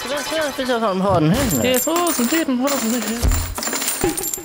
كده فيها فيها هون هنا ايه خلاص انتهينا نهرب من هنا.